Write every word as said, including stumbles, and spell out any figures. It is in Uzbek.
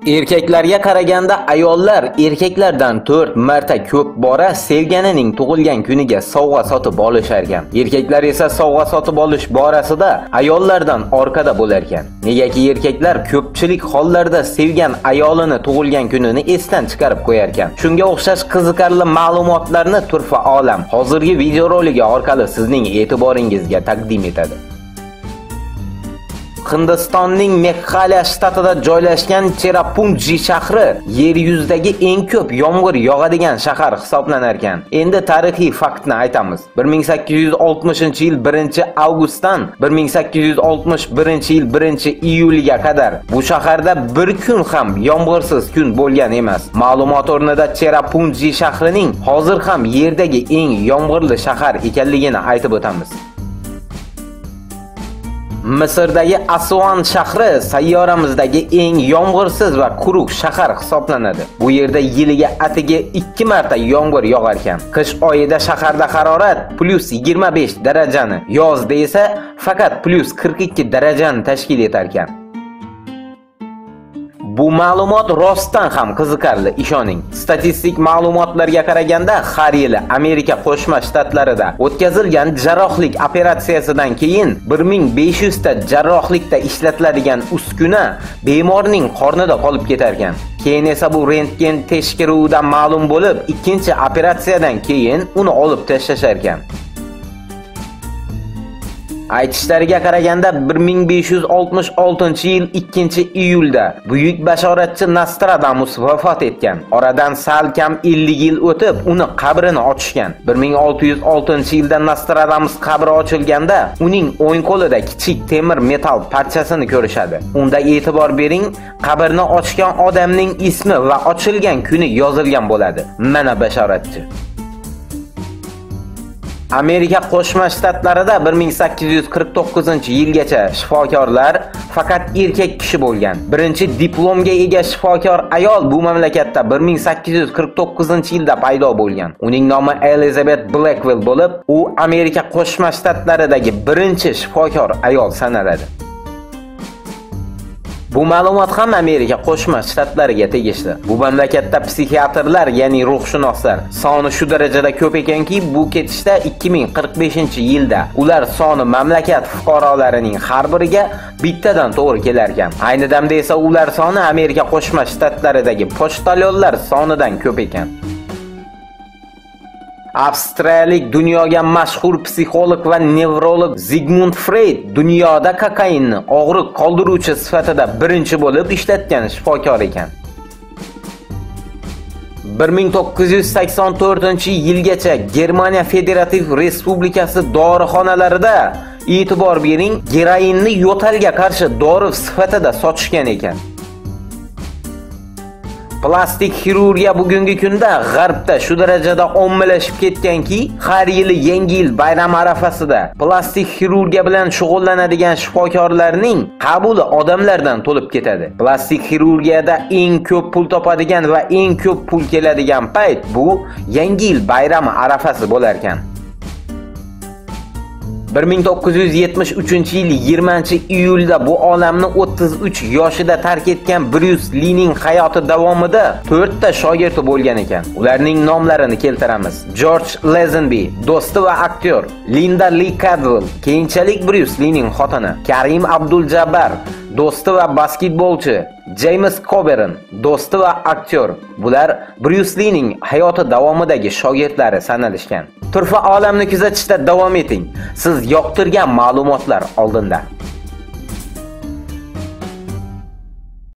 Erkaklarga qaraganda ayollar erkaklardan to'rt marta ko'p bora sevganining tug'ilgan kuniga sovg'a sotib olishar ekan. Erkaklar esa sovg'a sotib olish borasida ayollardan orqada bo'lar ekan. Negaki erkaklar ko'pchilik hollarda sevgan ayolini tug'ilgan kunini esdan chiqarib qo'yar ekan. Shunga o'xshash qiziqarli ma'lumotlarni turfa olam hozirgi videoroligi orqali sizning e'tiboringizga taqdim etadi. Hindistonning Meghalaya shtatida joylashgan Cherrapunji shahri yer yuzidagi eng ko'p yomg'ir yog'adigan shahar hisoblanar ekan. Endi tarixiy faktni aytamiz. bir ming sakkiz yuz oltmishinchi yil birinchi avgustdan bir ming sakkiz yuz oltmish birinchi yil birinchi iyulga qadar bu shaharda bir kun ham yomg'irsiz kun bo'lgan emas. Ma'lumot o'rnida Cherrapunji shahrining hozir ham yerdagi eng yomg'irli shahar ekanligini aytib o'tamiz. Misrdagi Aswan shahri sayyoramizdagi eng yomg'irsiz va quruq shahar hisoblanadi. Bu yerda yiliga atiga ikki marta yomg'ir yog'ar ekan. Qish oyida shaharda harorat plus yigirma besh darajani, yozda esa faqat plus qirq ikki darajani tashkil etar ekan. Bu ma'lumot rostdan ham qiziqarli, ishoning. Statistik ma'lumotlarga qaraganda, har yili Amerika Qo'shma Shtatlarida o'tkazilgan jarrohlik operatsiyasidan keyin bir ming besh yuz ta jarrohlikda ishlatiladigan uskuna bemorning qornida qolib ketar ekan. Keyin esa bu rentgen tekshiruvidan ma'lum bo'lib, ikkinchi operatsiyadan keyin uni olib tashlashar ekan. Aytishlariga qaraganda bir ming besh yuz oltmish oltinchi yil ikkinchi iyulda buyuk bashoratchi Nostradamus vafot etgan. Oradan sal kam ellik yil o'tib uni qabrini ochishgan. bir ming olti yuz oltinchi yilda Nostradamus qabri ochilganda uning o'ng qo'lida kichik temir metal parchasini ko'rishadi. Unda e'tibor bering, qabrni ochgan odamning ismi va ochilgan kuni yozilgan bo'ladi. Mana bashoratchi. Amerika Qo'shma Shtatlarida bir ming sakkiz yuz qirq to'qqizinchi yilgacha shifokorlar faqat erkak kishi bo'lgan. Birinchi diplomga ega shifokor ayol bu mamlakatda bir ming sakkiz yuz qirq to'qqizinchi yilda paydo bo'lgan. Uning nomi Elizabeth Blackwell bo'lib, u Amerika Qo'shma Shtatlaridagi birinchi shifokor ayol sanaladi. Bu ma'lumot ham Amerika Qo'shma Shtatlariga tegishli. Bu mamlakatda psixiatrlar, ya'ni ruhshunoslar soni shu darajada ko'p ekanki, bu ketishda ikki ming qirq beshinchi yilda ular soni mamlakat fuqarolarining har biriga bittadan to'g'ri kelar ekan. Ayni damda esa ular soni Amerika Qo'shma Shtatlaridagi pochtalyonlar sonidan ko'p ekan. Avstraliyalik dunyoga mashhur psixolog va nevrolog Sigmund Freud dunyoda kokainni og'riq qoldiruvchi sifatida birinchi bo'lib ishlatgan shifokor ekan. bir ming to'qqiz yuz sakson to'rtinchi yilgacha Germaniya Federativ Respublikasi dorixonalarida e'tibor bering, geroinni yo'talga qarshi dori sifatida sotishgan ekan. Plastik xirurgiya bugungi kunda g'arbda shu darajada ommalashib ketganki, har yili Yangi yil bayrami arafasida plastik xirurgiya bilan shug'ullanadigan shifokorlarning qabuli odamlardan to'lib ketadi. Plastik xirurgiyada eng ko'p pul topadigan va eng ko'p pul keladigan payt bu Yangi yil bayrami arafasi bo'lar ekan. bir ming to'qqiz yuz yetmish uchinchi yil yigirmanchi iyulda bu olamni o'ttiz uch yoshida tark etgan Bruce Lee'ning hayoti davomida to'rt ta shogirdi bo'lgan ekan. Ularning nomlarini keltiramiz. George Lazenby, do'sti va aktyor; Linda Lee Cadwell, keyinchalik Bruce Lee'ning xotini; Karim Abdul-Jabbar, do'sti va basketbolchi; James Coburn, do'sti va aktyor. Bular Bruce Lee'ning hayoti davomidagi shogirdlari sanalishgan. Turfa olamni kuzatishda davom eting. Siz yoqtirgan ma'lumotlar oldinda.